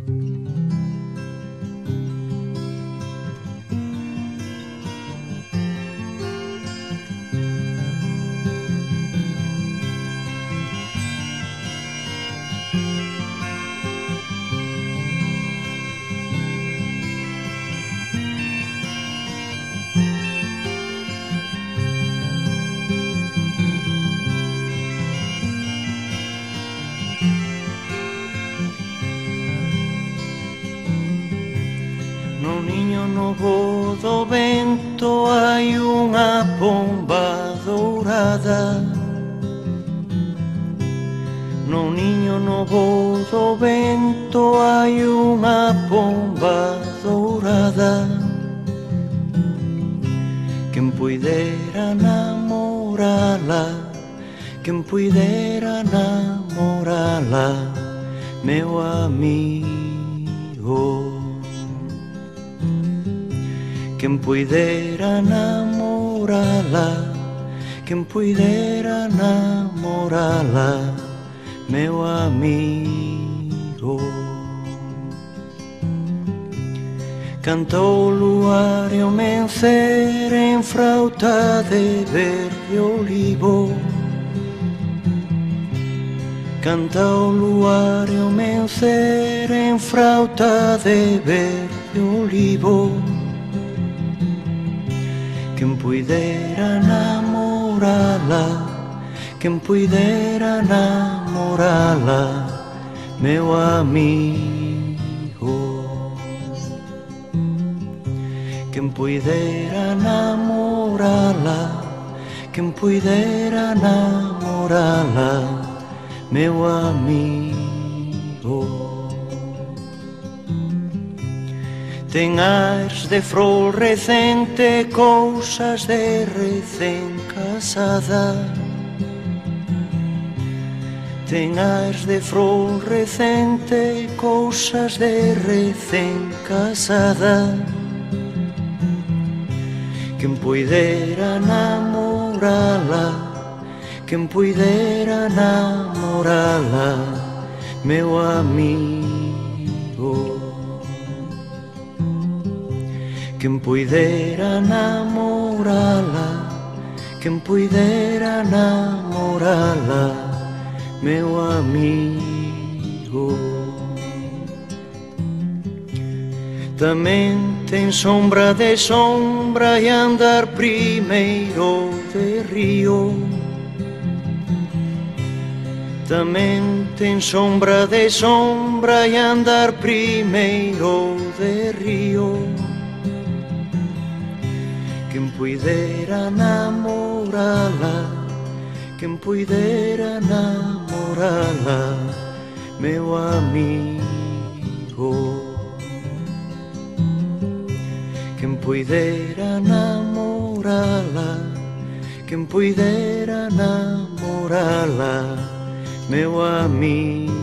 No niño novo do vento hai unha pomba dourada. No niño novo do vento hai unha pomba dourada. Quen puidera namorala, quen puidera namorala, meu amigo. Quen puidera namorala, quen puidera namorala, meu amigo. Cantou o luar e o mencer en frauta de verde olivo. Canta o luar e o mencer en frauta de verde olivo. Quen puidera namorala, quen puidera namorala, meu amigo. Quen puidera namorala, quen puidera namorala, meu amigo. Ten aires de flor recente, cousas de recén casada. Ten aires de flor recente, cousas de recén casada. Quen puidera namorala, quen puidera namorala, meu amigo. Quen puidera namorala, quen puidera namorala, meu amigo. Tamén ten sombra de sombra e andar primeiro de río. Tamén ten sombra de sombra e andar primeiro de río. Quen puidera namorala, quen puidera namorala, meu amigo. Quen puidera namorala, quen puidera namorala, meu amigo.